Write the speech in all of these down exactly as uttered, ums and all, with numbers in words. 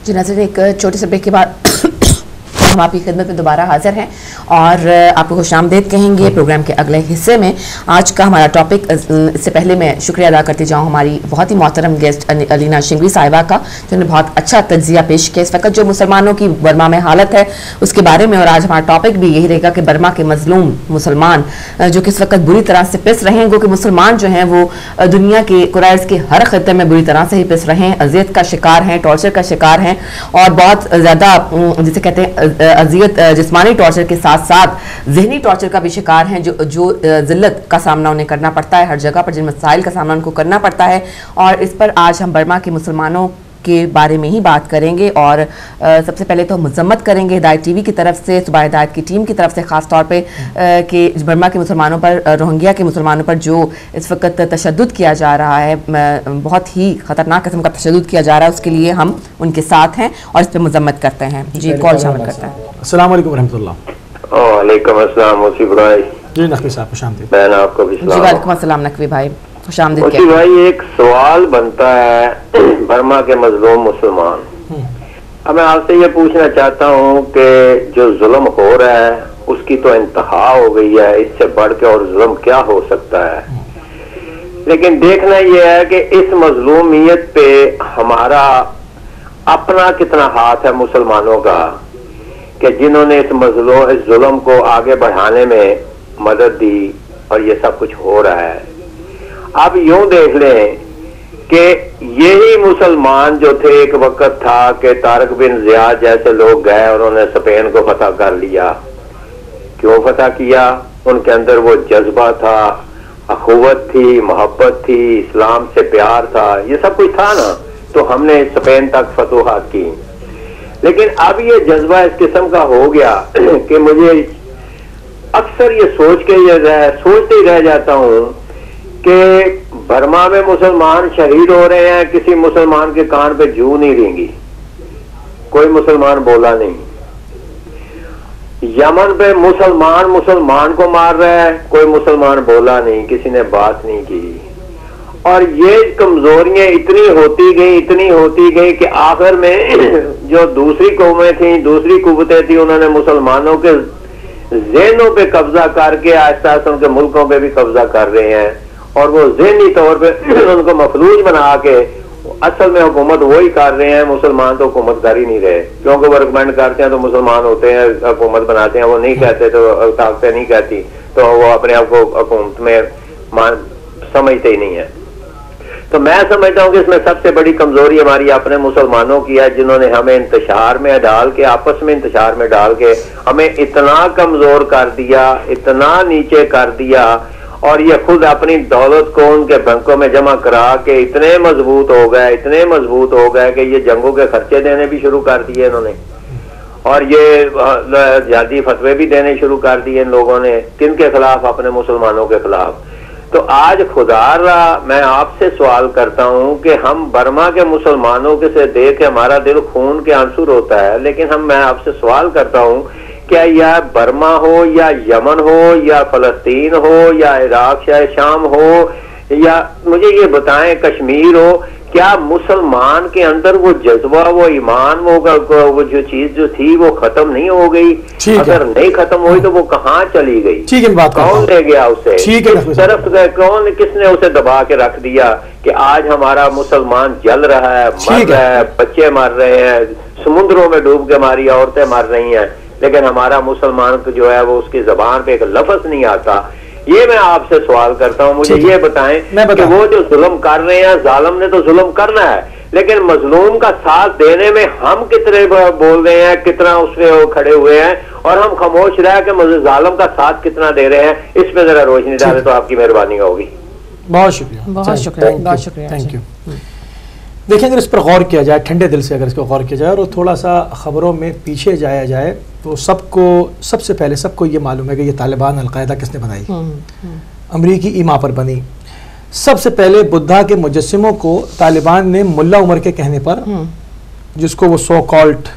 जी नाज़रीन, एक छोटे से ब्रेक के बाद हम आपकी खिदमत में दोबारा हाजिर हैं और आपको खुशामदीद कहेंगे प्रोग्राम के अगले हिस्से में। आज का हमारा टॉपिक, इससे पहले मैं शुक्रिया अदा करती जाऊँ हमारी बहुत ही मोहतरम गेस्ट अलीना शिंगवी साहिबा का, जिन्होंने बहुत अच्छा तज्जिया पेश किया इस वक्त जो मुसलमानों की बर्मा में हालत है उसके बारे में। और आज हमारा टॉपिक भी यही रहेगा कि बर्मा के मजलूम मुसलमान जो कि इस वक्त बुरी तरह से पिस रहे हैं, क्योंकि मुसलमान जो हैं वो दुनिया के कुरैश के हर खत्ते में बुरी तरह से ही पिस रहे हैं, अजियत का शिकार हैं, टॉर्चर का शिकार हैं और बहुत ज़्यादा जिसे कहते हैं अजियत जिस्मानी टॉर्चर के साथ साथ जहनी टॉर्चर का भी शिकार हैं, जो जो ज़िल्लत का सामना उन्हें करना पड़ता है हर जगह पर, जिन मसाइल का सामना उनको करना पड़ता है। और इस पर आज हम बर्मा के मुसलमानों के बारे में ही बात करेंगे। और आ, सबसे पहले तो मजम्मत करेंगे हिदायत टीवी की तरफ से, सुबह हिदायत की टीम की तरफ से ख़ास तौर पे कि बर्मा के मुसलमानों पर, रोहिंग्या के मुसलमानों पर जो इस वक्त तशद्दुद किया जा रहा है, बहुत ही ख़तरनाक किस्म का तशद्दुद किया जा रहा है, उसके लिए हम उनके साथ हैं और इस पर मजम्मत करते हैं। जी, कॉल शामिल करता है। अस्सलाम वालेकुम रहमतुल्लाह। वालेकुम अस्सलाम मुसी भाई। जी नकवी साहब खुशामदीद। मैं आपको भी जी वालेकुम अस्सलाम नकवी भाई, खुशामदीद। मुसी भाई, एक सवाल बनता है बर्मा के मजलूम मुसलमान। अब मैं आपसे ये पूछना चाहता हूँ कि जो जुल्म हो रहा है उसकी तो इंतहा हो गई है, इससे बढ़ के और जुल्म क्या हो सकता है। लेकिन देखना यह है कि इस मजलूमियत पे हमारा अपना कितना हाथ है मुसलमानों का, कि जिन्होंने इस मजलूम इस जुल्म को आगे बढ़ाने में मदद दी और ये सब कुछ हो रहा है। आप यूं देख लें कि यही मुसलमान जो थे, एक वक्त था कि तारक बिन ज़ियाद जैसे लोग गए, उन्होंने स्पेन को फतह कर लिया। क्यों फतह किया? उनके अंदर वो जज्बा था, अखुवत थी, मोहब्बत थी, इस्लाम से प्यार था, ये सब कुछ था ना, तो हमने स्पेन तक फतूहात की। लेकिन अब ये जज्बा इस किस्म का हो गया कि मुझे अक्सर ये सोच के ये रह, सोचते ही रह जाता हूँ कि बर्मा में मुसलमान शहीद हो रहे हैं, किसी मुसलमान के कान पे जू नहीं रेंगी, कोई मुसलमान बोला नहीं। यमन पे मुसलमान मुसलमान को मार रहा है, कोई मुसलमान बोला नहीं, किसी ने बात नहीं की। और ये कमजोरियां इतनी होती गई इतनी होती गई कि आखिर में जो दूसरी कौमें थी, दूसरी कुव्वतें थी, उन्होंने मुसलमानों के ज़हनों पे कब्जा करके आहिस्ता आहिस्ता उनके मुल्कों पे भी कब्जा कर रहे हैं और वो ज़हनी तौर पे उनको मफलूज बना के असल में हुकूमत वही कर रहे हैं। मुसलमान तो हुकूमत कर ही नहीं रहे, क्योंकि वो रिकमेंड करते हैं तो मुसलमान होते हैं, हुकूमत बनाते हैं, वो नहीं कहते तो ताकतें नहीं कहती तो वो अपने आप को हुकूमत में मान समझते ही नहीं है। तो मैं समझता हूँ कि इसमें सबसे बड़ी कमजोरी हमारी अपने मुसलमानों की है, जिन्होंने हमें इंतशार में डाल के, आपस में इंतशार में डाल के हमें इतना कमजोर कर दिया, इतना नीचे कर दिया, और ये खुद अपनी दौलत को उनके बैंकों में जमा करा के इतने मजबूत हो गए, इतने मजबूत हो गए कि ये जंगों के खर्चे देने भी शुरू कर दिए इन्होंने, और ये जाती फतवे भी देने शुरू कर दिए इन लोगों ने। किन के खिलाफ? अपने मुसलमानों के खिलाफ। तो आज खुदारा मैं आपसे सवाल करता हूं कि हम बर्मा के मुसलमानों के से देख के हमारा दिल खून के आंसू रोता है, लेकिन हम मैं आपसे सवाल करता हूं, क्या यह बर्मा हो या यमन हो या फलस्तीन हो या इराक या शाम हो या मुझे ये बताएं कश्मीर हो, क्या मुसलमान के अंदर वो जज्बा, वो ईमान, वो वो जो चीज जो थी वो खत्म नहीं हो गई? अगर नहीं खत्म हुई तो वो कहाँ चली गई? ठीक है, बात कौन ले गया उसे? किस तरफ गए? कौन, किसने उसे दबा के रख दिया कि आज हमारा मुसलमान जल रहा है, मर रहा है, बच्चे मर रहे हैं, समुद्रों में डूब के हमारी औरतें मर रही हैं, लेकिन हमारा मुसलमान जो है वो उसकी जबान पे एक लफ्ज नहीं आता। ये मैं आपसे सवाल करता हूँ, मुझे ये बताएं कि वो जो जुल्म कर रहे हैं, जालिम ने तो जुल्म करना है, लेकिन मजलूम का साथ देने में हम कितने बोल रहे हैं, कितना उसमें खड़े हुए हैं, और हम खामोश रहे कि जालिम का साथ कितना दे रहे हैं, इस पे जरा रोशनी डालें तो आपकी मेहरबानी होगी। बहुत शुक्रिया, बहुत शुक्रिया, बहुत शुक्रिया, थैंक यू। देखिए, अगर इस पर गौर किया जाए, ठंडे दिल से अगर इसको गौर किया जाए और थोड़ा सा ख़बरों में पीछे जाया जाए, तो सबको सबसे पहले सबको ये मालूम है कि ये तालिबान अलकायदा किसने बनाई, अमरीकी ईमा पर बनी। सबसे पहले बुद्धा के मुजस्सिमों को तालिबान ने मुल्ला उमर के कहने पर, जिसको वो सो कॉल्ड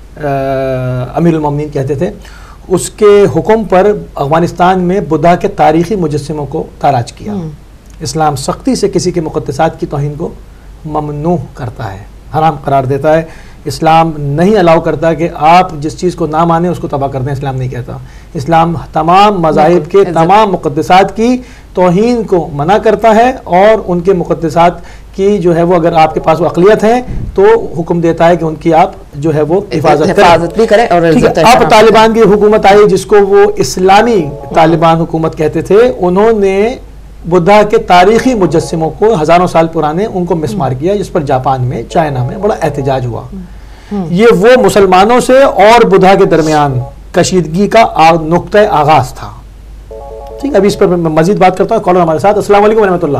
अमीरुल मोमिनीन कहते थे, उसके हुक्म पर अफगानिस्तान में बुद्धा के तारीख़ी मुजस्सिमों को ताराज किया। इस्लाम सख्ती से किसी के मुक़द्दसात की तौहीन को ममनू करता है, हराम करार देता है। اسلام نہیں الاؤ کرتا کہ آپ جس چیز کو نہ مانیں اس کو تباہ کر دیں. اسلام نہیں کہتا. اسلام تمام مذاہب کے تمام مقدسات کی توہین کو منع کرتا ہے اور ان کے مقدسات کی جو ہے وہ اگر آپ کے پاس وہ اقلیت ہیں تو حکم دیتا ہے کہ ان کی آپ جو ہے وہ حفاظت بھی کریں. اب طالبان کی حکومت آئی جس کو وہ اسلامی طالبان حکومت کہتے تھے, انہوں نے بدھا کے تاریخی مجسموں کو ہزاروں سال پرانے ان کو مسمار کیا, جس پر جاپان میں چائنا میں بڑا احتجاج ہوا. یہ وہ مسلمانوں سے اور بدھا کے درمیان کشیدگی کا نقطہ آغاز تھا. ٹھیک ہے, ابھی اس پر میں مزید بات کرتا ہوں. کالر ہمارے ساتھ. السلام علیکم ورحمۃ اللہ.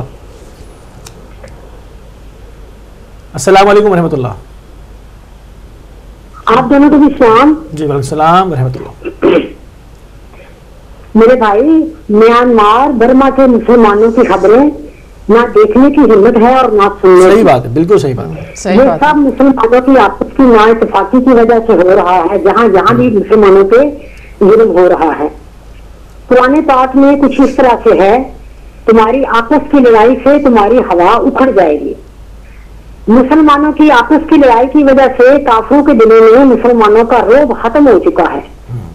السلام علیکم ورحمۃ اللہ. آپ دونوں کو بھی سلام. جی وعلیکم السلام ورحمۃ اللہ. میرے بھائی, میانمار برما کے مسلمانوں کی خبریں نہ دیکھنے کی ہمت ہے اور نہ سننے کی. صحیح بات ہے, بالکل صحیح بات ہے. یہ سب مسلمانوں کی آپس کی نا اتفاقی کی وجہ سے ہو رہا ہے, جہاں جہاں بھی مسلمانوں پہ ظلم ہو رہا ہے. قرآن پاک میں کچھ اس طرح سے ہے, تمہاری آپس کی لڑائی سے تمہاری ہوا اکھڑ جائے گی. مسلمانوں کی آپس کی لڑائی کی وجہ سے کافروں کے دلوں میں مسلمانوں کا رعب ختم ہو چکا ہے.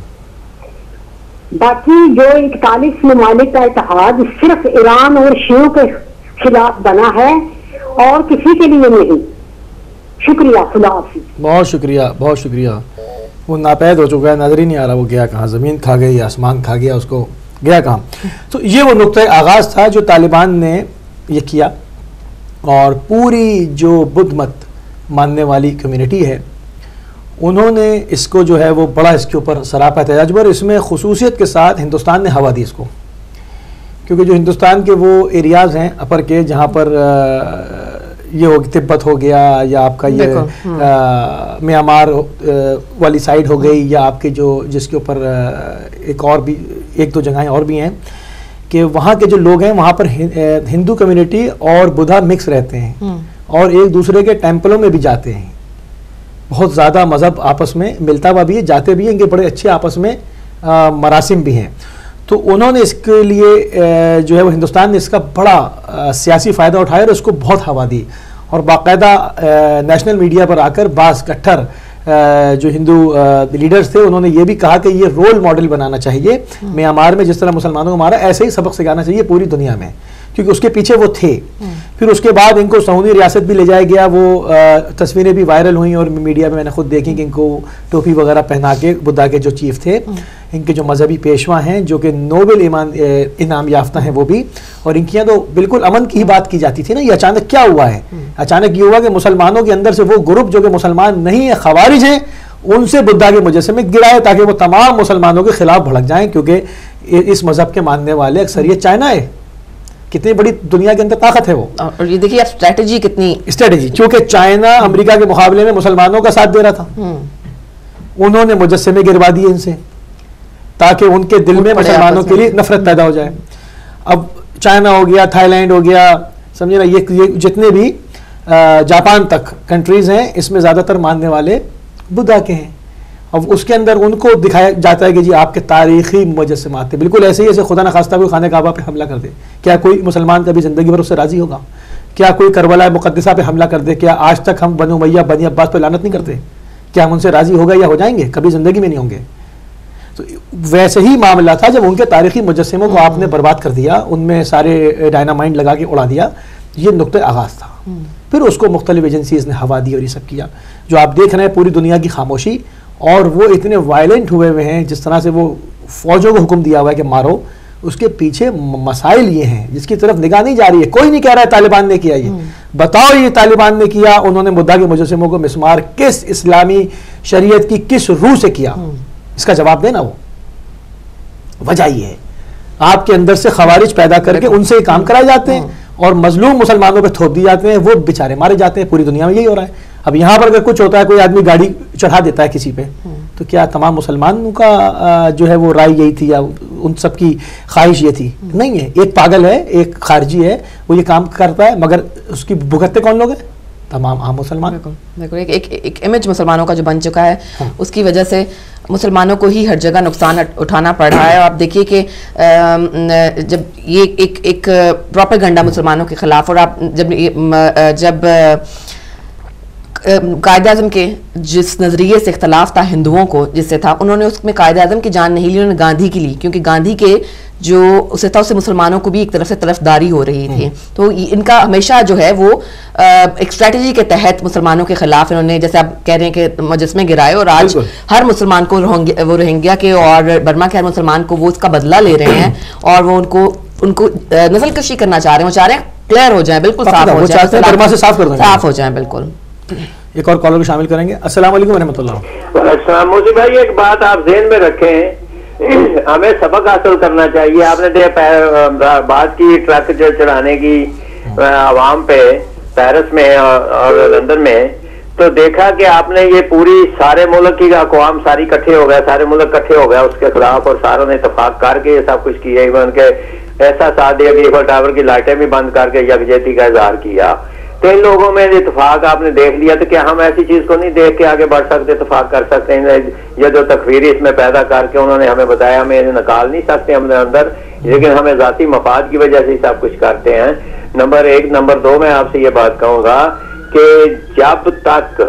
باقی جو اکتالیس ممالک کا اتحاد صرف ایران اور شیعوں کے خلاف بنا ہے اور کسی کے لیے نہیں. شکریہ, خدا حافظ. بہت شکریہ, بہت شکریہ. وہ ناپید ہو چکا ہے, نظر ہی نہیں آ رہا وہ گیا کہاں, زمین کھا گئی, آسمان کھا گیا, اس کو گیا کہاں. تو یہ وہ نقطۂ آغاز تھا جو طالبان نے یہ کیا, اور پوری جو بدھ مت ماننے والی کمیونٹی ہے انہوں نے اس کو جو ہے وہ بڑا اس کے اوپر سراپا احتجاج. اور اس میں خصوصیت کے ساتھ ہندوستان نے ہوا دی اس کو, کیونکہ جو ہندوستان کے وہ ایریاز ہیں اپر کے جہاں پر یہ ہو تبت ہو گیا, یا آپ کا یہ میانمار والی سائڈ ہو گئی, یا آپ کے جو جس کے اوپر ایک اور بھی ایک دو جگہیں اور بھی ہیں کہ وہاں کے جو لوگ ہیں وہاں پر ہندو کمیونٹی اور بدھا مکس رہتے ہیں اور ایک دوسرے کے ٹیمپلوں میں بھی جاتے ہیں. بہت زیادہ مذہب آپس میں ملتا ہوا بھی ہے, جاتے بھی ہیں, ان کے بڑے اچھے آپس میں مراسم بھی ہیں. تو انہوں نے اس کے لیے جو ہے وہ ہندوستان نے اس کا بڑا سیاسی فائدہ اٹھایا اور اس کو بہت ہوا دی, اور باقاعدہ نیشنل میڈیا پر آ کر بعض کٹھر جو ہندو لیڈرز تھے انہوں نے یہ بھی کہا کہ یہ رول ماڈل بنانا چاہیے, میانمار میں جس طرح مسلمانوں کو مارا ایسے ہی سبق سکھانا چاہیے پوری دنیا میں, کیونکہ اس کے پیچھے وہ تھے. پھر اس کے بعد ان کو سعودی ریاست بھی لے جایا گیا, وہ تصویریں بھی وائرل ہوئیں اور میڈیا میں میں نے خود دیکھی کہ ان کو ٹوپی وغیرہ پہنا کے بدھا کے جو چیف تھے, ان کے جو مذہبی پیشوا ہیں جو کہ نوبل انعام یافتہ ہیں وہ بھی, اور ان کی یہاں تو بالکل امن کی ہی بات کی جاتی تھی نا. یہ اچانک کیا ہوا ہے؟ اچانک یہ ہوا کہ مسلمانوں کے اندر سے وہ گروپ جو کہ مسلمان نہیں ہیں, خوارج ہیں, ان سے بدھا کے مجسمے گرائے تاکہ وہ تمام مسلمانوں کے خلاف بھڑک جائیں, کیونکہ اس مذہب کے ماننے والے اکثریت چائنا ہے. کتنی بڑی دنیا کے اندر طاقت ہے وہ. اور یہ دیکھیے اسٹریٹجی کتنی اسٹریٹجی, چونکہ چائنا امریکہ کے مقابلے میں مسلمانوں کا ساتھ دے رہا تھا, انہوں نے مجسمے گروا دیے ان سے تاکہ ان کے دل میں مسلمانوں کے لیے نفرت پیدا ہو جائے. اب چائنا ہو گیا, تھائی لینڈ ہو گیا, سمجھے نا, یہ جتنے بھی جاپان تک کنٹریز ہیں اس میں زیادہ تر ماننے والے بدھا کے ہیں. اب اس کے اندر ان کو دکھایا جاتا ہے کہ جی آپ کے تاریخی مجسمات تھے, بالکل ایسے ہی جیسے خدا نخواستہ کوئی خانہ کعبہ پہ حملہ کر دے. کیا کوئی مسلمان کبھی زندگی بھر اس سے راضی ہوگا؟ کیا کوئی کربلا مقدسہ پہ حملہ کر دے؟ کیا آج تک ہم بنو امیہ بنی عباس پہ لعنت نہیں کرتے؟ کیا ہم ان سے راضی ہوگا یا ہو جائیں گے؟ کبھی زندگی میں نہیں ہوں گے. تو ویسے ہی معاملہ تھا جب ان کے تاریخی مجسموں کو آپ نے برباد کر دیا, ان میں سارے ڈائنامائٹ لگا کے اڑا دیا. یہ نقطۂ آغاز تھا. پھر اس کو مختلف ایجنسیز نے ہوا دی اور یہ سب کیا. جو آپ دیکھ رہے ہیں پوری دنیا کی خاموشی, اور وہ اتنے وائلنٹ ہوئے ہوئے ہیں, جس طرح سے وہ فوجوں کو حکم دیا ہوا ہے کہ مارو, اس کے پیچھے مسائل یہ ہیں جس کی طرف نگاہ نہیں جا رہی ہے. کوئی نہیں کہہ رہا ہے طالبان نے کیا, یہ بتاؤ یہ طالبان نے کیا, انہوں نے بدھا کے مجسموں کو مسمار کس اسلامی شریعت کی کس روح سے کیا؟ اس کا جواب دینا. وہ وجہ یہ ہے آپ کے اندر سے خوارج پیدا کر کے ان سے یہ کام کرائے جاتے ہیں اور مظلوم مسلمانوں پہ تھوپ دیے جاتے ہیں, وہ بیچارے مارے جاتے ہیں. پوری دنیا میں یہی ہو رہا ہے. اب یہاں پر اگر کچھ ہوتا ہے, کوئی آدمی گاڑی چڑھا دیتا ہے کسی پہ, تو کیا تمام مسلمانوں کا جو ہے وہ رائے یہی تھی یا ان سب کی خواہش یہ تھی؟ نہیں ہے. ایک پاگل ہے, ایک خارجی ہے, وہ یہ کام کرتا ہے, مگر اس کی بھگتتے کون لوگ ہیں؟ تمام عام مسلمان. بالکل ایک ایک امیج مسلمانوں کا جو بن چکا ہے, اس کی وجہ سے مسلمانوں کو ہی ہر جگہ نقصان اٹھانا پڑ رہا ہے. اور آپ دیکھیے کہ جب یہ ایک ایک پروپیگنڈا مسلمانوں کے خلاف, اور آپ جب جب قائد اعظم کے جس نظریے سے اختلاف تھا ہندوؤں کو جس سے تھا، انہوں نے اس میں قائد اعظم کی جان نہیں لی، انہوں نے گاندھی کی لی، کیونکہ گاندھی کے جو اسے تھا اسے مسلمانوں کو بھی ایک طرف سے طرفداری ہو رہی تھی. تو ان کا ہمیشہ جو ہے وہ ایک اسٹریٹجی کے تحت مسلمانوں کے خلاف انہوں نے، جیسے آپ کہہ رہے ہیں کہ مجسمے گرائے، اور آج ہر مسلمان کو وہ روہنگیا کے اور برما کے ہر مسلمان کو وہ اس کا بدلہ لے رہے ہیں، اور وہ ان کو ان کو نسل کشی کرنا چاہ رہے ہیں. وہ چاہ رہے ہیں کلیئر ہو جائیں، بالکل صاف ہو جائیں، صاف ہو جائیں. بالکل. ایک اور کالر کو شامل کریں گے. السلام علیکم ورحمۃ اللہ. السلام. موسی بھائی ایک بات آپ ذہن میں رکھیں، ہمیں سبق حاصل کرنا چاہیے. آپ نے بات کی ٹرک چڑھانے کی عوام پہ پیرس میں اور لندن میں، تو دیکھا کہ آپ نے یہ پوری سارے ملک کی اقوام ساری کٹھے ہو گئے، سارے ملک کٹھے ہو گئے اس کے خلاف، اور ساروں نے اتفاق کر کے یہ سب کچھ کیا. ایون کہ ایسا ساتھ دیا کہ ایفل ٹاور کی لائٹیں بھی بند کر کے یکجہتی کا اظہار کیا. تو ان لوگوں میں اتفاق آپ نے دیکھ لیا، تو کیا ہم ایسی چیز کو نہیں دیکھ کے آگے بڑھ سکتے، اتفاق کر سکتے ہیں؟ یہ جو تکفیری اس میں پیدا کر کے انہوں نے ہمیں بتایا، ہمیں انہیں نکال نہیں سکتے ہم نے اندر، لیکن ہمیں ذاتی مفاد کی وجہ سے سب کچھ کرتے ہیں. نمبر ایک. نمبر دو، میں آپ سے یہ بات کہوں گا کہ جب تک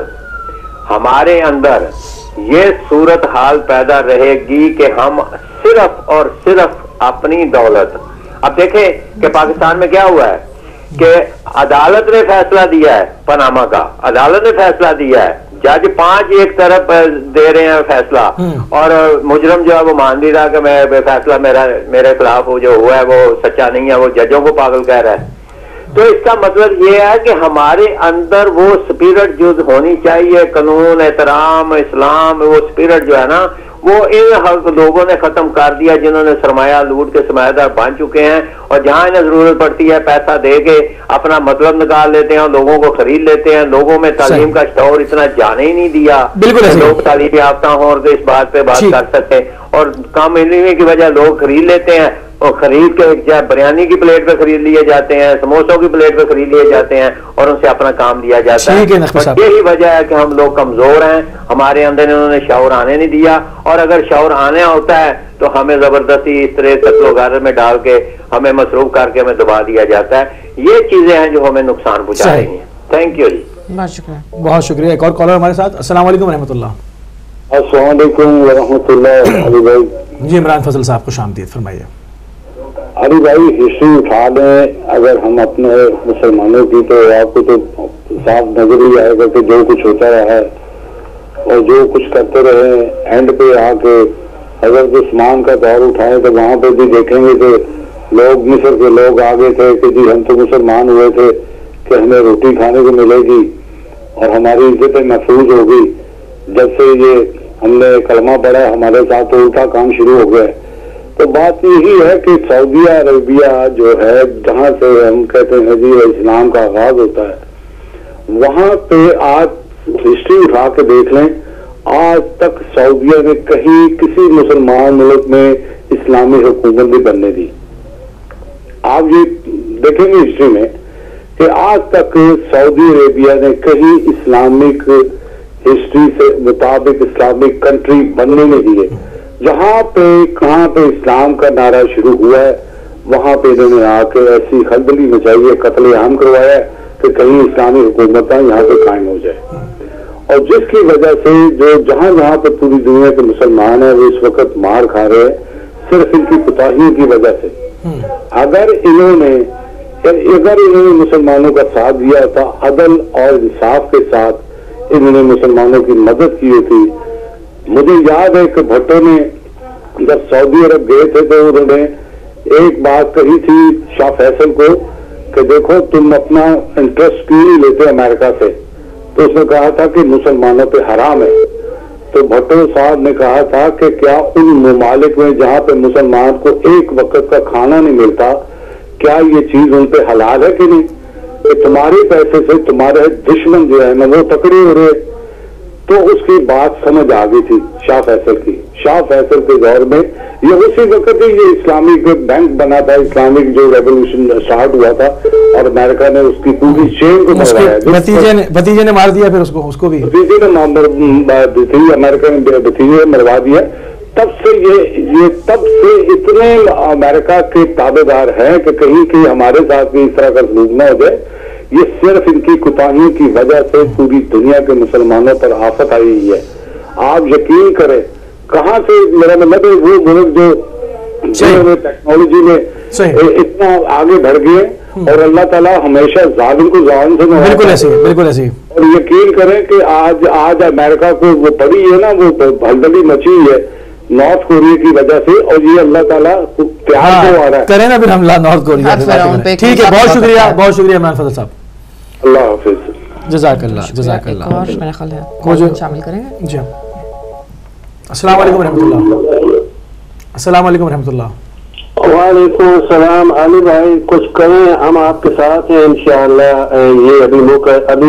ہمارے اندر یہ صورت حال پیدا رہے گی کہ ہم صرف اور صرف اپنی دولت، اب دیکھیں کہ پاکستان میں کیا ہوا ہے کہ عدالت نے فیصلہ دیا ہے پاناما کا، عدالت نے فیصلہ دیا ہے، جج پانچ ایک طرف دے رہے ہیں فیصلہ، اور مجرم جو ہے وہ مان بھی رہا کہ میں فیصلہ میرا میرے خلاف جو ہوا ہے وہ سچا نہیں ہے، وہ ججوں کو پاگل کہہ رہا ہے. تو اس کا مطلب یہ ہے کہ ہمارے اندر وہ سپیرٹ جو ہونی چاہیے، قانون، احترام، اسلام، وہ سپیرٹ جو ہے نا، وہ ان لوگوں نے ختم کر دیا جنہوں نے سرمایہ لوٹ کے سرمایہ دار بن چکے ہیں، اور جہاں انہیں ضرورت پڑتی ہے پیسہ دے کے اپنا مطلب نکال لیتے ہیں، لوگوں کو خرید لیتے ہیں. لوگوں میں تعلیم کا شعور اتنا جانے ہی نہیں دیا، لوگ تعلیم یافتہ ہوں اور اس بات پہ بات کر سکتے ہیں، اور کم علمی کی وجہ لوگ خرید لیتے ہیں، اور خرید کے چاہے بریانی کی پلیٹ پہ خرید لیے جاتے ہیں، سموسوں کی پلیٹ پہ خرید لیے جاتے ہیں، اور ان سے اپنا کام دیا جاتا ہے. یہی وجہ ہے کہ ہم لوگ کمزور ہیں، ہمارے اندر انہوں نے شعور آنے نہیں دیا، اور اگر شعور آنے ہوتا ہے تو ہمیں زبردستی اس طرح قتل و غارت میں ڈال کے ہمیں مصروف کر کے ہمیں دبا دیا جاتا ہے. یہ چیزیں ہیں جو ہمیں نقصان پہنچا رہی ہیں. تھینک یو جی. بہت شکریہ. بہت شکریہ. ایک اور کالر ہمارے ساتھ. السلام علیکم ورحمۃ اللہ. السلام علیکم ورحمۃ اللہ. علی بھائی. جی عمران فضل صاحب کو شامدید فرمائیے. علی بھائی ہسٹری اٹھا لیں اگر ہم اپنے مسلمانوں کی، تو آپ کو تو صاف نظر ہی آئے گا کہ جو کچھ ہوتا رہا ہے اور جو کچھ کرتے رہے، اینڈ پہ آ کے حضرت عثمان کا دور اٹھائے تو وہاں پہ بھی دیکھیں گے کہ لوگ مصر کے لوگ آگے تھے کہ جی ہم تو مسلمان ہوئے تھے کہ ہمیں روٹی کھانے کو ملے گی اور ہماری عزتیں محفوظ ہوگی. جب سے یہ ہم نے کلمہ پڑھا ہمارے ساتھ تو الٹا کام شروع ہو گیا. تو بات یہی ہے کہ سعودیہ عربیہ جو ہے جہاں سے ہم کہتے ہیں جی اسلام کا آغاز ہوتا ہے، وہاں پہ آج ہسٹری اٹھا کے دیکھ لیں، آج تک سعودیہ نے کہیں کسی مسلمان ملک میں اسلامی حکومت نہیں بننے دی. آپ یہ دیکھیں گے ہسٹری میں کہ آج تک سعودی عربیہ نے کہیں اسلامک ہسٹری سے مطابق اسلامک کنٹری بننے نہیں دی ہے. جہاں پہ کہاں پہ اسلام کا نعرہ شروع ہوا ہے وہاں پہ انہوں نے آ کے ایسی خلبلی مچائی ہے، قتل عام کروایا ہے کہ کہیں اسلامی حکومتیں یہاں پہ قائم ہو جائے، اور جس کی وجہ سے جو جہاں جہاں پہ پوری دنیا کے مسلمان ہیں وہ اس وقت مار کھا رہے ہیں صرف ان کی کوتاہیوں کی وجہ سے. اگر انہوں نے اگر انہوں نے مسلمانوں کا ساتھ دیا ہوتا، عدل اور انصاف کے ساتھ انہوں نے مسلمانوں کی مدد کی ہوتی. مجھے یاد ہے کہ بھٹو نے جب سعودی عرب گئے تھے تو انہوں نے ایک بات کہی تھی شاہ فیصل کو کہ دیکھو تم اپنا انٹرسٹ کیوں نہیں لیتے امریکہ سے، تو اس نے کہا تھا کہ مسلمانوں پہ حرام ہے. تو بھٹو صاحب نے کہا تھا کہ کیا ان ممالک میں جہاں پہ مسلمان کو ایک وقت کا کھانا نہیں ملتا، کیا یہ چیز ان پہ حلال ہے کہ نہیں؟ کہ تمہارے پیسے سے تمہارے دشمن جو ہے نا وہ تکڑے ہو رہے. تو اس کی بات سمجھ آ گئی تھی شاہ فیصل کی. شاہ فیصل کے دور میں یہ اسی وقت ہی یہ اسلامک بینک بنا تھا، اسلامک جو ریولیوشن اسٹارٹ ہوا تھا، اور امریکہ نے اس کی پوری چین کو مروایا. بھتیجے نے مار دیا، پھر اس کو اس کو بھی بھتیجے نے امریکہ نے بھتیجے مروا دیا. تب سے یہ یہ تب سے اتنے امریکہ کے تابے دار ہیں کہ کہیں کہ ہمارے ساتھ بھی اس طرح کا سلوک نہ ہو جائے یہ صرف ان کی کوتاہیوں کی وجہ سے پوری دنیا کے مسلمانوں پر آفت آئی ہوئی ہے. آپ یقین کریں کہاں سے میرا مطلب ہے وہ ملک جو ٹیکنالوجی میں اتنا آگے بڑھ گئے اور اللہ تعالیٰ ہمیشہ ظالم کو ظالم سے نوازتا ہے. بالکل ایسے بالکل ایسے اور یقین کریں کہ آج آج امریکہ کو وہ پڑی ہے نا وہ ہلدلی مچی ہوئی ہے نارتھ کوریا کی وجہ سے اور یہ اللہ تعالیٰ پیار کو آ رہا ہے. کریں نا پھر حملہ نارتھ کوریا پہ. ٹھیک ہے بہت شکریہ بہت شکریہ عمران فضل صاحب. اللہ حافظ. جزاک اللہ جزاک اللہ. اور میرا خیال ہے کون شامل کریں گے. جی السلام علیکم ورحمۃ اللہ. السلام علیکم ورحمۃ اللہ. وعلیکم السلام. علی بھائی کچھ کریں ہم آپ کے ساتھ ہیں انشاءاللہ. یہ ابھی موقع ابھی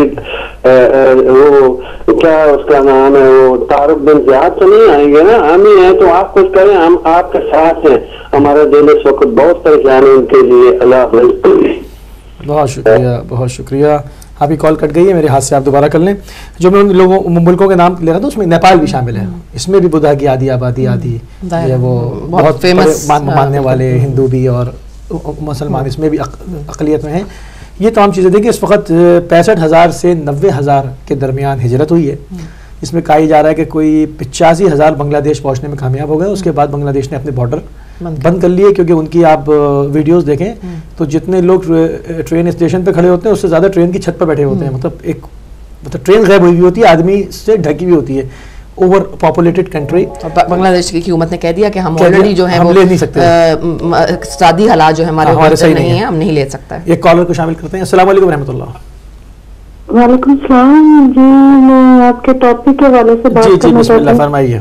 وہ کیا اس کا نام ہے وہ طارق بن زیاد تو نہیں آئیں گے نا, ہم ہی ہیں تو آپ کچھ کریں ہم آپ کے ساتھ ہیں. ہمارا دل اس وقت بہت پریشان ہے ان کے لیے. اللہ حافظ. بہت شکریہ بہت شکریہ. ابھی کال کٹ گئی ہے میرے ہاتھ سے, آپ دوبارہ کر لیں. جو میں ان لوگوں ملکوں کے نام لے رہا تھا اس میں نیپال بھی شامل ہے. اس میں بھی بدھا کی آدھی آبادی آدھی وہ بہت فیمس ماننے والے ہندو بھی اور مسلمان اس میں بھی اقلیت میں ہیں. یہ تمام چیزیں دیکھیں اس وقت پینسٹھ ہزار سے نوے ہزار کے درمیان ہجرت ہوئی ہے. اس میں کہا جا رہا ہے کہ کوئی پچاسی ہزار بنگلہ دیش پہنچنے میں کامیاب ہو گئے. اس کے بعد بنگلہ دیش نے اپنے بارڈر بند کر لیے کیونکہ ان کی آپ ویڈیوز دیکھیں تو جتنے لوگ ٹرین اسٹیشن پہ کھڑے ہوتے ہیں اس سے زیادہ ٹرین کی چھت پہ بیٹھے ہوتے ہیں. مطلب ایک مطلب ٹرین غائب ہوئی ہوتی ہے, آدمی سے ڈھکی ہوئی ہوتی ہے. Over populated country. بنگلہ دیش کی حکومت نے کہہ دیا کہ ہم آلریڈی جو ہے ہم لے نہیں سکتے, اقتصادی حالات جو ہے ہمارے صحیح نہیں ہیں, ہم نہیں لے سکتا. ایک کالر کو شامل کرتے ہیں. السلام علیکم ورحمۃ اللہ. وعلیکم السلام. جی میں آپ کے ٹاپک کے حوالے سے بات کرنا بسم اللہ فرمائیے.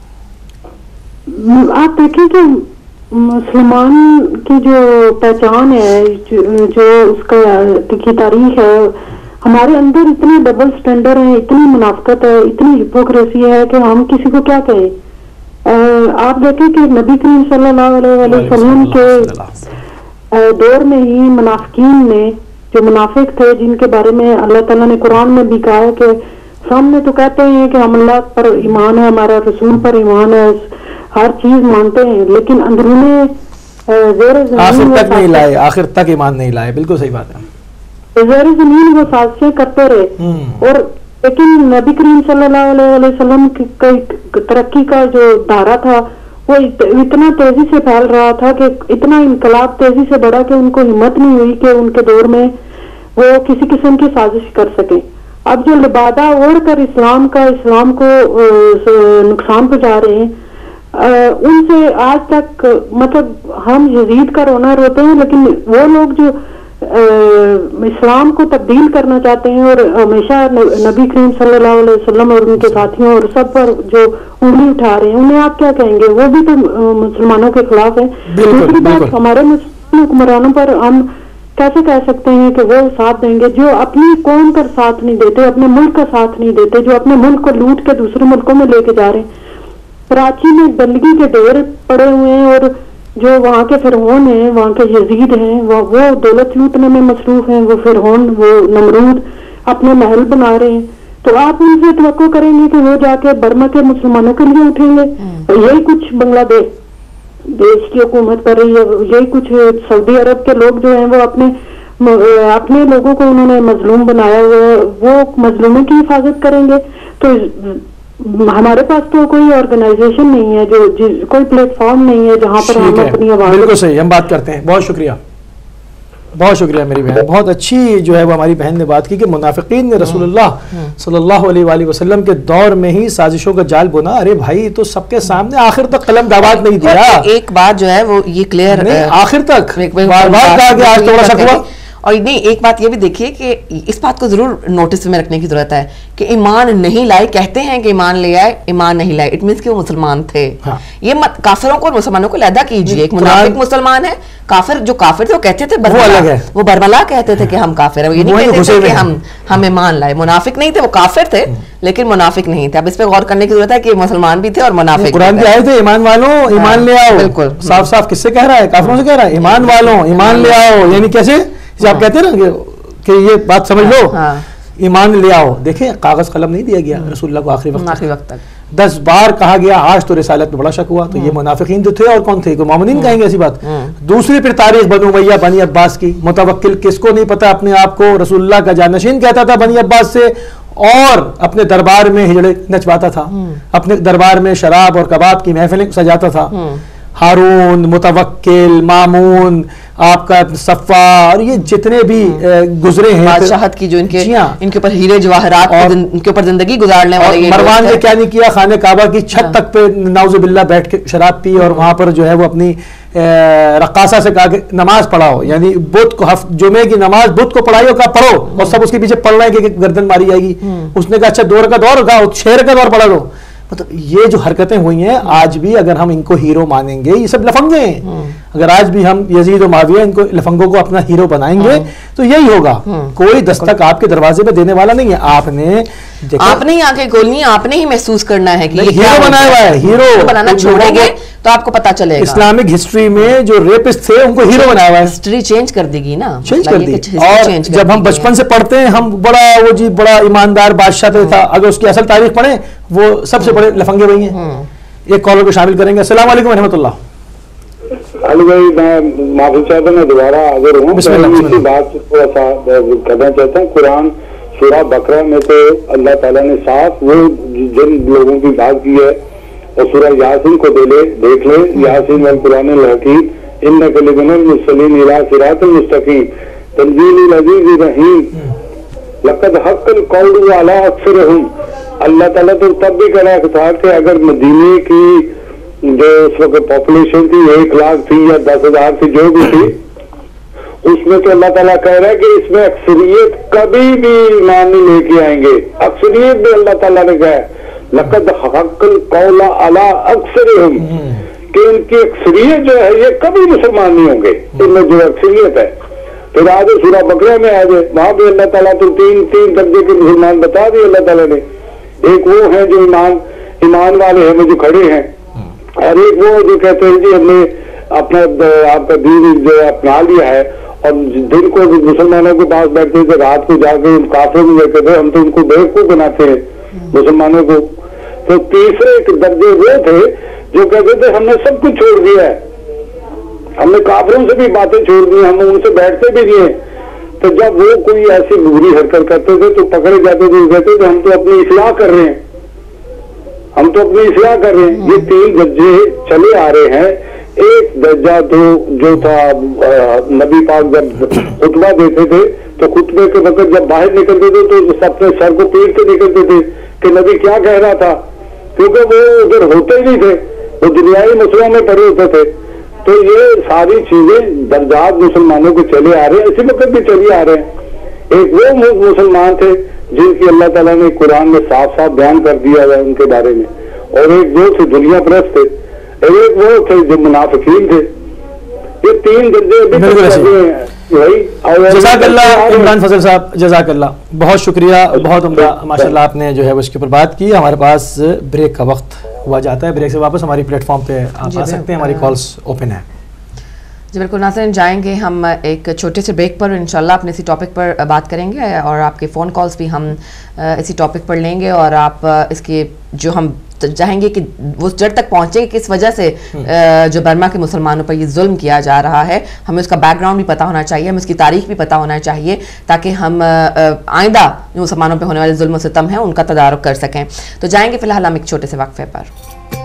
آپ دیکھیں کہ مسلمان کی جو پہچان ہے جو اس کا کی تاریخ ہے, ہمارے اندر اتنے ڈبل سٹینڈرڈ ہیں, اتنی منافقت ہے, اتنی ہپوکریسی ہے کہ ہم کسی کو کیا کہیں. آپ دیکھیں کہ نبی کریم صلی اللہ علیہ وسلم کے دور میں ہی منافقین نے جو منافق تھے جن کے بارے میں اللہ تعالیٰ نے قرآن میں بھی کہا ہے کہ سامنے تو کہتے ہیں کہ ہم اللہ پر ایمان ہے, ہمارا رسول پر ایمان ہے, ہر چیز مانتے ہیں, لیکن اندرون زیر زمین آخر تک نہیں لائے, آخر تک ایمان نہیں لائے. بالکل صحیح بات ہے. زیر زمین وہ سازشیں کرتے رہے. اور لیکن نبی کریم صلی اللہ علیہ وسلم کی ترقی کا جو دھارا تھا وہ اتنا تیزی سے پھیل رہا تھا کہ اتنا انقلاب تیزی سے بڑھا کہ ان کو ہمت نہیں ہوئی کہ ان کے دور میں وہ کسی قسم کی سازش کر سکیں. اب جو لبادہ اوڑھ کر اسلام کا اسلام کو نقصان پہنچا رہے ہیں ان سے آج تک مطلب ہم یزید کا رونا روتے ہیں, لیکن وہ لوگ جو اسلام کو تبدیل کرنا چاہتے ہیں اور ہمیشہ نبی کریم صلی اللہ علیہ وسلم اور ان کے ساتھیوں اور سب پر جو انگلی اٹھا رہے ہیں انہیں آپ کیا کہیں گے؟ وہ بھی تو مسلمانوں کے خلاف ہیں. دوسری بات, ہمارے مسلمان حکمرانوں پر ہم کیسے کہہ سکتے ہیں کہ وہ ساتھ دیں گے جو اپنی قوم کا ساتھ نہیں دیتے, اپنے ملک کا ساتھ نہیں دیتے, جو اپنے ملک کو لوٹ کے دوسرے ملکوں میں لے کے جا رہے ہیں. کراچی میں گندگی کے ڈھیر پڑے ہوئے ہیں اور جو وہاں کے فرعون ہیں, وہاں کے یزید ہیں, وہ دولت لوٹنے میں مصروف ہیں. وہ فرعون, وہ نمرود اپنے محل بنا رہے ہیں. تو آپ ان سے توقع کریں گے کہ وہ جا کے برما کے مسلمانوں کے لیے اٹھیں گے؟ یہی کچھ بنگلہ دیش دیش کی حکومت کر رہی ہے, یہی کچھ سعودی عرب کے لوگ جو ہیں وہ اپنے اپنے لوگوں کو انہوں نے مظلوم بنایا ہوا ہے, وہ مظلوموں کی حفاظت کریں گے. تو ہمارے پاس تو کوئی آرگنائزیشن نہیں ہے, جو کوئی پلیٹ فارم نہیں ہے جہاں پر ہم اپنی آواز. بالکل صحیح, ہم بات کرتے ہیں. بہت شکریہ بہت شکریہ میری بہن. بہت اچھی جو ہے وہ ہماری بہن نے بات کی کہ منافقین نے رسول اللہ صلی اللہ علیہ وآلہ وسلم کے دور میں ہی سازشوں کا جال بنا. ارے بھائی تو سب کے سامنے آخر تک قلم دعوات نہیں دیا. ایک بات جو ہے وہ یہ کلیئر آخر تک بار بار کہا کہ آج تھوڑا سا ہوا. اور نہیں, ایک بات یہ بھی دیکھیے کہ اس بات کو ضرور نوٹس میں رکھنے کی ضرورت ہے کہ ایمان نہیں لائے, کہتے ہیں کہ ایمان لے آئے, ایمان نہیں لائے, اٹ مینس کہ وہ مسلمان تھے. یہ کافروں کو اور مسلمانوں کو علیحدہ کیجیے. ایک منافق مسلمان ہے, کافر جو کافر تھے وہ کہتے تھے برملا, وہ برملا کہتے تھے کہ ہم کافر ہیں, یہ نہیں کہتے تھے کہ ہم ہم ایمان لائے. منافق نہیں تھے, وہ کافر تھے لیکن منافق نہیں تھے. اب اس پہ غور کرنے کی ضرورت ہے کہ مسلمان بھی تھے اور منافق. قرآن کی آیت ہے ایمان والوں ایمان لے آؤ. بالکل صاف صاف کس سے کہہ رہا ہے؟ کافروں سے کہہ رہا ہے ایمان والوں ایمان لے آؤ. یعنی کیسے آپ کہتے ہیں نا کہ یہ بات سمجھ لو, ایمان لے آؤ. دیکھیں کاغذ قلم نہیں دیا گیا رسول اللہ کو آخری وقت وقت تک. دس بار کہا گیا آج تو رسالت میں بڑا شک ہوا. تو یہ منافقین جو تھے اور کون تھے؟ مومنین کہیں گے ایسی بات. دوسری پھر تاریخ بنو امیہ بنی عباس کی. متوکل کس کو نہیں پتا اپنے آپ کو رسول اللہ کا جانشین کہتا تھا بنی عباس سے, اور اپنے دربار میں ہجڑے نچواتا تھا, اپنے دربار میں شراب اور کباب کی محفلیں سجاتا تھا. ہارون, متوکل, مامون, آپ کا صفا, اور یہ جتنے بھی گزرے ہیں بادشاہت کی جو ان کے ان کے اوپر ہیرے جواہرات ان کے اوپر زندگی گزارنے والے. مروان نے کیا نہیں کیا, خانہ کعبہ کی چھت تک پہ نعوذ باللہ بیٹھ کے شراب پی, اور وہاں پر جو ہے وہ اپنی رقاصہ سے کہا کہ نماز پڑھاؤ, یعنی بدھ کو جمعے کی نماز بدھ کو پڑھائی ہو, کہا پڑھو, اور سب اس کے پیچھے پڑھ رہے ہیں کہ گردن ماری جائے گی. اس نے کہا اچھا دو رکعت اور, کہا چھ رکعت اور پڑھا لو. مطلب یہ جو حرکتیں ہوئی ہیں آج بھی اگر ہم ان کو ہیرو مانیں گے, یہ سب لفنگے ہیں, اگر آج بھی ہم یزید و معاویہ ان کو لفنگوں کو اپنا ہیرو بنائیں گے تو یہی ہوگا. کوئی دستک آپ کے دروازے پہ دینے والا نہیں ہے, آپ نے آپ نے ہی آنکھیں کھولنی ہے, آپ نے ہی محسوس کرنا ہے کہ ہیرو بنایا ہوا ہے. ہیرو بنانا چھوڑیں گے تو آپ کو پتا چلے گا. اسلامک ہسٹری میں جو ریپسٹ تھے ان کو ہیرو بنایا ہوا ہے. ہسٹری چینج کر دے گی نا, چینج کر دی. اور جب ہم بچپن سے پڑھتے ہیں ہم بڑا وہ جی بڑا ایماندار بادشاہ تھا, اگر اس کی اصل تاریخ پڑھیں وہ سب سے بڑے لفنگے وہی ہیں. ایک کالر کو شامل کریں گے. السلام علیکم و رحمۃ اللہ. علی بھائی میں معافی چاہتا ہوں, میں دوبارہ حاضر ہوں. اسی بات تھوڑا سا کرنا چاہتا ہوں. قرآن سورہ بقرہ میں تو اللہ تعالیٰ نے صاف وہ جن لوگوں کی بات کی ہے, اور سورہ یاسین کو دیکھ لے, یاسین والقرآن الحکیم انک لمن المرسلین الی صراط مستقیم تنزیل العزیز الرحیم لقد حق القول علی اکثرہم. اللہ تعالیٰ تو تب بھی کہہ رہا تھا کہ اگر مدینے کی جو اس وقت پاپولیشن تھی ایک لاکھ تھی یا دس ہزار تھی جو بھی تھی, اس میں تو اللہ تعالیٰ کہہ رہا ہے کہ اس میں اکثریت کبھی بھی ایمان نہیں لے کے آئیں گے. اکثریت بھی اللہ تعالیٰ نے کہا لقد حق القول علی اکثرہم, کہ ان کی اکثریت جو ہے یہ کبھی مسلمان نہیں ہوں گے. ان میں جو اکثریت ہے پھر آج سورہ بقرہ میں آج وہاں بھی اللہ تعالیٰ تو تین تین درجے کے مسلمان بتا دیے اللہ تعالیٰ نے. ایک وہ ہیں جو ایمان ایمان والے ہیں جو کھڑے ہیں, اور ایک وہ جو کہتے ہیں جی ہم نے اپنا آپ کا دین جو اپنا لیا ہے, اور دن کو مسلمانوں کے پاس بیٹھتے تھے, رات کو جا کے کافروں میں بیٹھتے تھے, ہم تو ان کو بیوقوف بناتے ہیں مسلمانوں کو. تو تیسرے درجے وہ تھے جو کہتے تھے ہم نے سب کچھ چھوڑ دیا ہے, ہم نے کافروں سے بھی باتیں چھوڑ دی, ہم ان سے بیٹھتے بھی نہیں ہیں. تو جب وہ کوئی ایسی بری حرکت کرتے تھے تو پکڑے جاتے تھے, کہتے تھے ہم تو اپنی اصلاح کر رہے ہیں, ہم تو اپنی اصلاح کر رہے ہیں. یہ تین درجے چلے آ رہے ہیں. ایک درجہ تو جو تھا نبی پاک جب خطبہ دیتے تھے تو خطبے کے وقت جب باہر نکلتے تھے تو اپنے سر کو پیٹ کے نکلتے تھے کہ نبی کیا کہہ رہا تھا, کیونکہ وہ ادھر ہوتے ہی نہیں تھے, وہ دنیائی مسئلوں میں پڑے ہوتے تھے. تو یہ ساری چیزیں درجات مسلمانوں کے چلے آ رہے ہیں, اسی وقت بھی چلے آ رہے ہیں. ایک وہ مسلمان تھے جن کی اللہ تعالیٰ نے قرآن میں صاف صاف بیان کر دیا ہے ان کے بارے میں, اور ایک وہ تھے دنیا پرست تھے, ایک وہ تھے جو منافقین تھے. یہ تین درجے جزاک اللہ عمران فضل صاحب, جزاک اللہ, بہت شکریہ, بہت عمدہ ماشاء اللہ آپ نے جو ہے اس کے اوپر بات کی. ہمارے پاس بریک کا وقت ہوا جاتا ہے, بریک سے واپس ہماری پلیٹ فارم پہ آپ آ سکتے ہیں, ہماری کالز اوپن ہیں. جی بالکل ناظرین, جائیں گے ہم ایک چھوٹے سے بریک پر, انشاءاللہ اپنے اسی ٹاپک پر بات کریں گے, اور آپ کے فون کالز بھی ہم اسی ٹاپک پر لیں گے, اور آپ اس کے جو ہم چاہیں گے کہ وہ جڑ تک پہنچے کہ کس وجہ سے جو برما کے مسلمانوں پر یہ ظلم کیا جا رہا ہے, ہمیں اس کا بیک گراؤنڈ بھی پتہ ہونا چاہیے, ہمیں اس کی تاریخ بھی پتہ ہونا چاہیے, تاکہ ہم آئندہ جو مسلمانوں پہ ہونے والے ظلم و ستم ہیں ان کا تدارک کر سکیں. تو جائیں گے فی الحال ہم ایک چھوٹے سے وقفے پر.